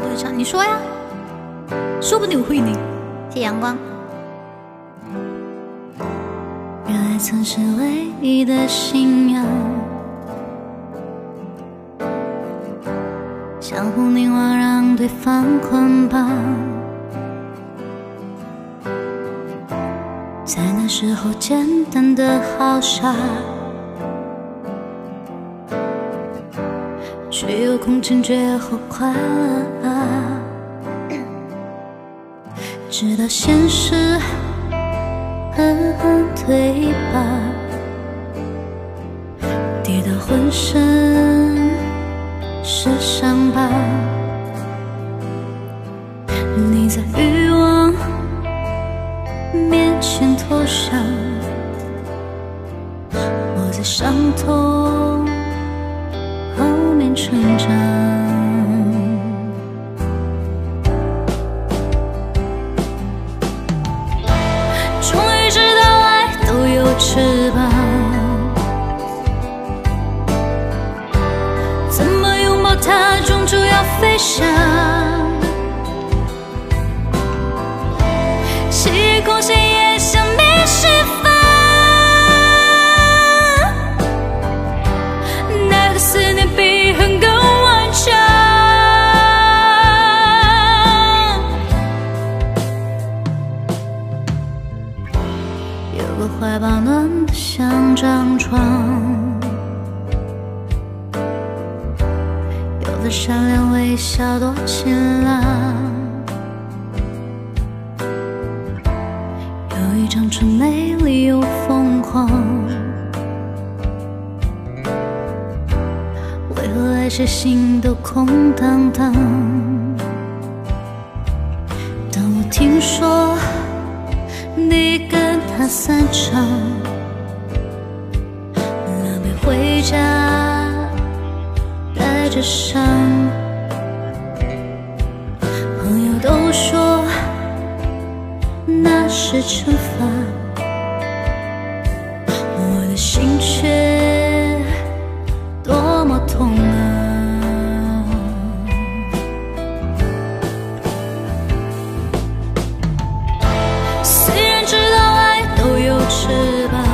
对唱，你说呀，说不定我会赢。谢谢阳光。热爱曾是唯一的信仰，相互凝望，让对方捆绑。在那时候，简单的好傻，却有空惊觉后快乐。直到现实狠狠推把，跌到浑身是伤疤。你在欲望面前投降，我在伤痛后面成长。终于知道爱都有翅膀，怎么拥抱它，终究要飞翔。细空隙也想被释放，奈何思念比恨更顽强。有个怀抱暖得像张床，有的善良微笑多晴朗，有一张唇美丽又疯狂。为何爱谁心都空荡荡？当我听说你跟他散场，狼狈回家带着伤。朋友都说那是惩罚，我的心却多么痛啊。虽然知道爱都有翅膀，